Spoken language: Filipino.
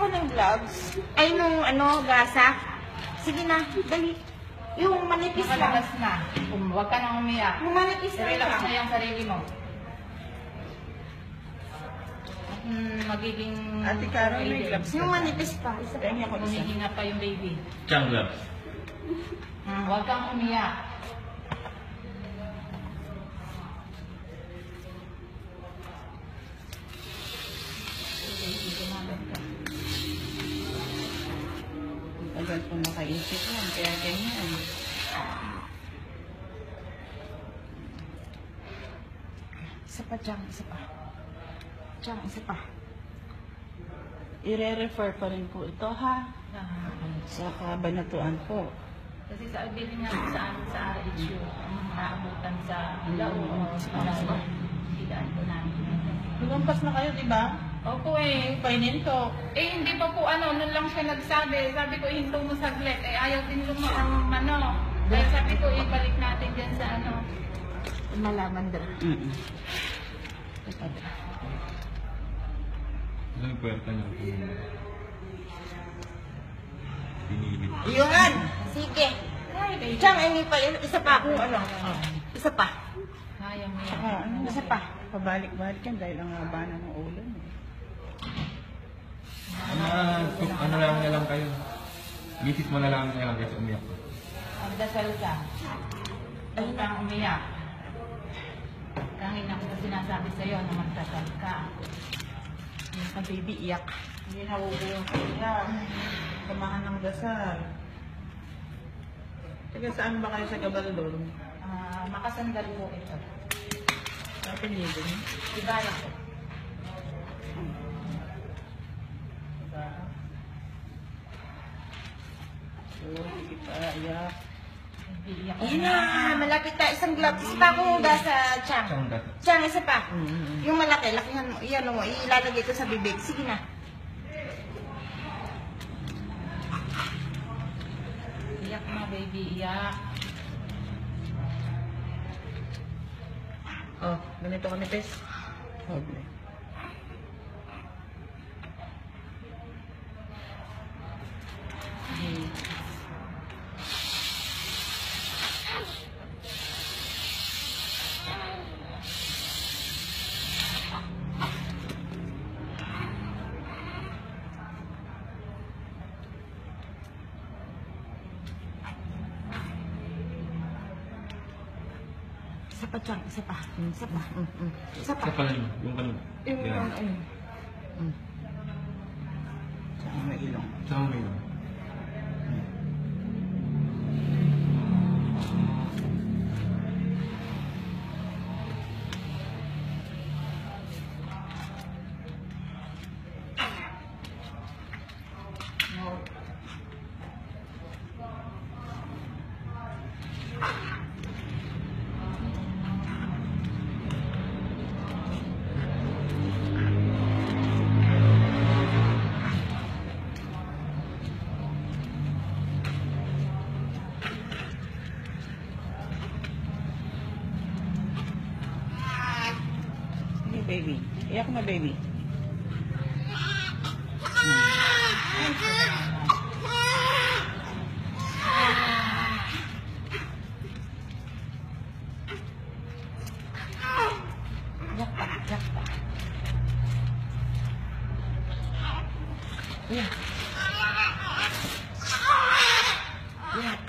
ako ng gloves. Ay, nung gasa. Sige na, dali. Yung manipis lang. Nakalabas na. Huwag ka nang umiyak. Yung manipis lang. Relax na yung sarili mo. Magiging... Ate Carol, may gloves ka Yung na. manipis pa. Isa pa. Kaya ako isa. Humihinga pa yung baby. Chang gloves. Huwag kang umiyak. Agad po makaisip yan, kaya ganyan. Isa pa, Chang. Isa pa. Chang, isa pa. I-refer pa rin po ito, ha? Sa kabanatuan po. Kasi sa bilhin nga sa amin sa RHU, naabutan sa Lao, para hidaan po namin. Lumampas na kayo, di ba? Opo eh. Paininto. Eh, hindi pa po nun lang siya nagsabi. Sabi ko, hinto mo saglit. Eh, ayaw din lumaan, Kaya sabi ko, ibalik natin dyan sa Malaman daw. Ano yung puwerta niyo? Pinili. Yun! Sige. Chang, hindi pa. Isa pa. Isa pa. Ayaw mo yan. Saka, Isa pa. pabalik-balik yan dahil ang haba ng ulo mo. Ano lang kayo? Bisis mo na lang kasi umiyak. Magdasal ka. Huwag kang umiyak. Kahit ako na sinasabi sa'yo na magdasal ka. Yung baby iyak. Hindi na ulo yung kanya. Samahan ng dasal. Taga saan ba kayo sa Gabaldon? Makasandal po ito. Sa Pinigin? Ibaya ko. Sige pa, iyak. Iiyak Ayun na, malapit na. Isang glove. Isa pa akong huda sa Chang. Chang gloves. Chang, isa pa. Yung malaki, lakihan mo. Iyan mo, ilalagay ko sa bibig. Sige na. Iyak na, baby. Iyak. Oh, ganito kami, Pes. Okay. Isa pa, Chang. Isa pa. Isa pa. Isa pa. Sa pala niyo, yung kanina. Yung Yan. Saan may ilong? Sa may yun. Sige, baby. Iyak na, baby. Iyak pa. Iyak pa. Iyak. Iyak.